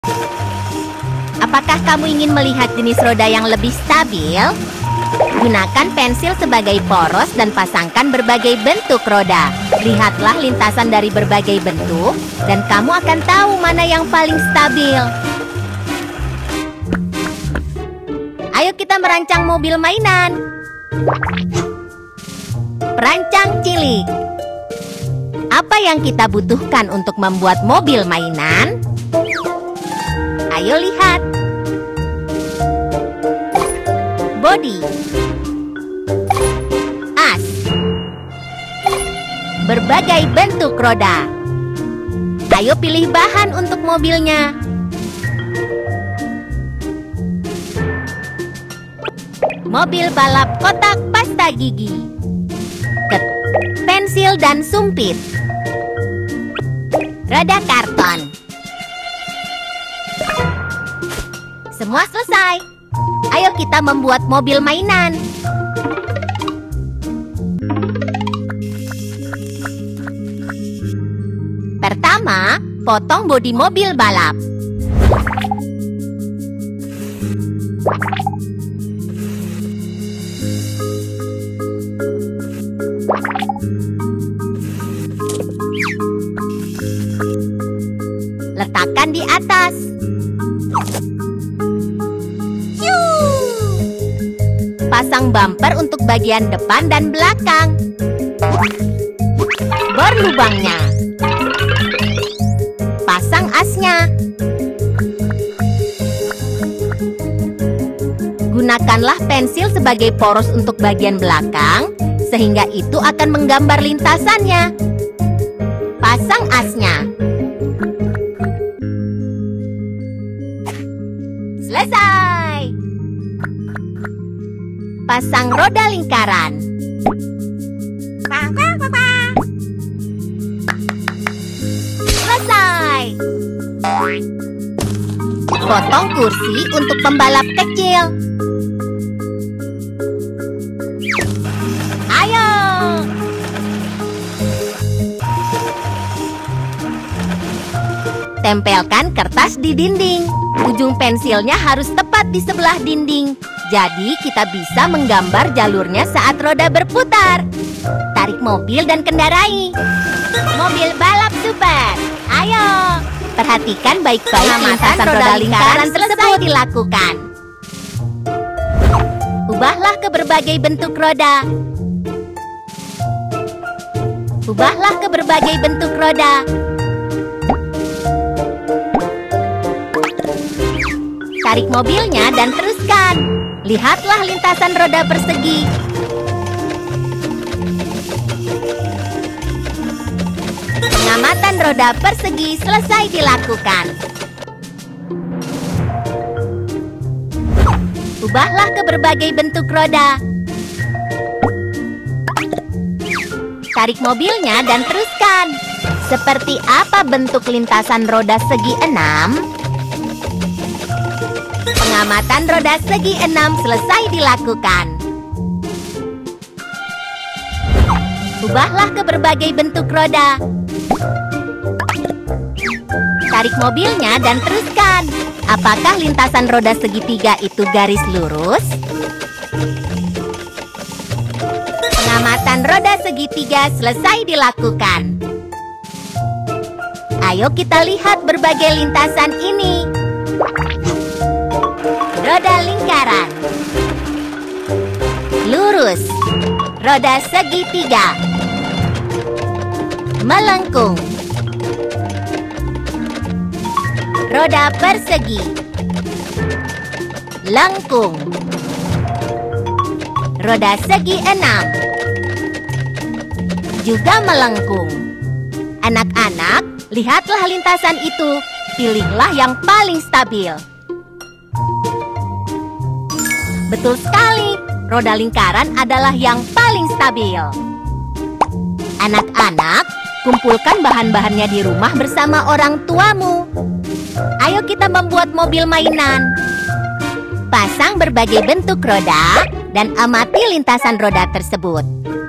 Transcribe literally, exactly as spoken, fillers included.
Apakah kamu ingin melihat jenis roda yang lebih stabil? Gunakan pensil sebagai poros dan pasangkan berbagai bentuk roda. Lihatlah lintasan dari berbagai bentuk dan kamu akan tahu mana yang paling stabil. Ayo kita merancang mobil mainan. Perancang cilik. Apa yang kita butuhkan untuk membuat mobil mainan? Ayo lihat. Bodi, as, berbagai bentuk roda. Ayo pilih bahan untuk mobilnya. Mobil balap kotak pasta gigi, ket, pensil dan sumpit, roda karton. Semua selesai. Ayo kita membuat mobil mainan. Pertama, potong bodi mobil balap. Letakkan di atas. Pasang bumper untuk bagian depan dan belakang. Bor lubangnya. Pasang asnya. Gunakanlah pensil sebagai poros untuk bagian belakang, sehingga itu akan menggambar lintasannya. Pasang asnya. Selesai. Pasang roda lingkaran. Selesai. Potong kursi untuk pembalap kecil. Ayo. Tempelkan kertas di dinding. Ujung pensilnya harus tepat di sebelah dinding. Jadi kita bisa menggambar jalurnya saat roda berputar. Tarik mobil dan kendarai. Mobil balap super. Ayo. Perhatikan baik-baik lintasan roda lingkaran tersebut dilakukan. Ubahlah ke berbagai bentuk roda. Ubahlah ke berbagai bentuk roda. Tarik mobilnya dan teruskan. Lihatlah lintasan roda persegi. Pengamatan roda persegi selesai dilakukan. Ubahlah ke berbagai bentuk roda. Tarik mobilnya dan teruskan. Seperti apa bentuk lintasan roda segi enam? Pengamatan roda segi enam selesai dilakukan. Ubahlah ke berbagai bentuk roda. Tarik mobilnya dan teruskan. Apakah lintasan roda segitiga itu garis lurus? Pengamatan roda segitiga selesai dilakukan. Ayo kita lihat berbagai lintasan ini. Roda lingkaran, lurus, roda segitiga, melengkung, roda persegi, lengkung, roda segi enam, juga melengkung. Anak-anak, lihatlah lintasan itu. Pilihlah yang paling stabil. Betul sekali, roda lingkaran adalah yang paling stabil. Anak-anak, kumpulkan bahan-bahannya di rumah bersama orang tuamu. Ayo kita membuat mobil mainan. Pasang berbagai bentuk roda dan amati lintasan roda tersebut.